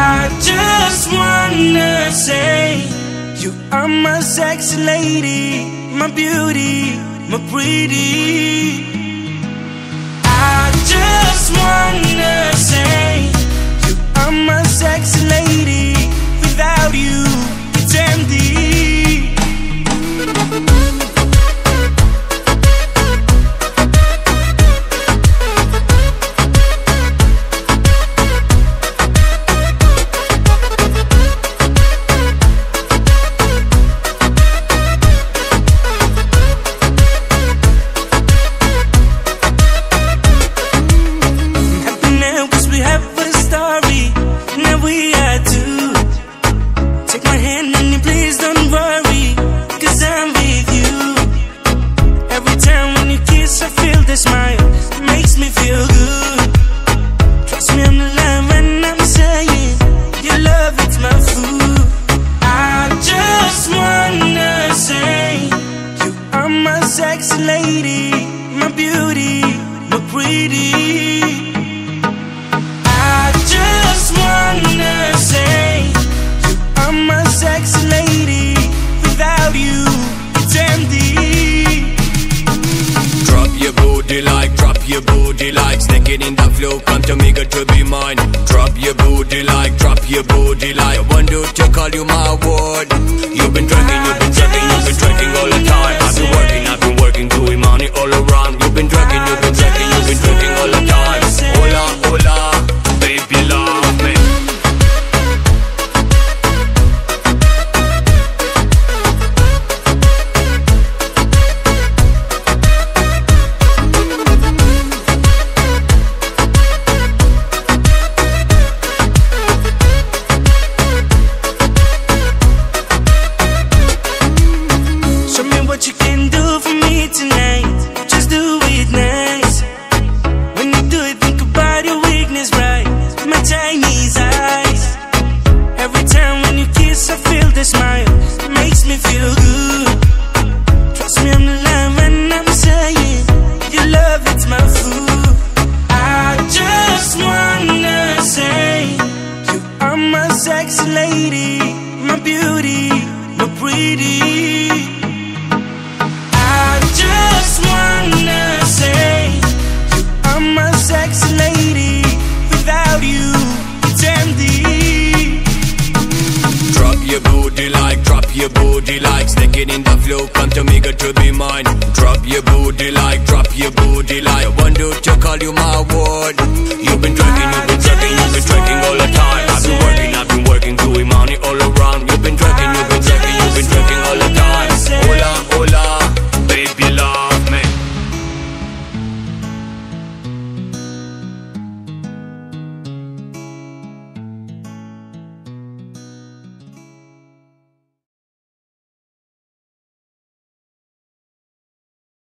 I just wanna say, you are my sexy lady, my beauty, my pretty. I just wanna say, you are my sexy lady. Without you, it's empty. Sexy lady, my beauty, my pretty. I just wanna say, you are my sexy lady. Without you, it's empty. Drop your booty like, stick it in the flow, come to me, good to be mine. Drop your booty like, I want to call you my word. You've been drinking all the time. I've been working, doing money all around. You've been drinking all the time. Hola, hola, baby, love me. Sexy lady, my beauty, my pretty. I just wanna say, you are my sexy lady. Without you, it's empty. Drop your booty like, stick it in the flow, come to me, good to be mine. Drop your booty like, I want to call you my word.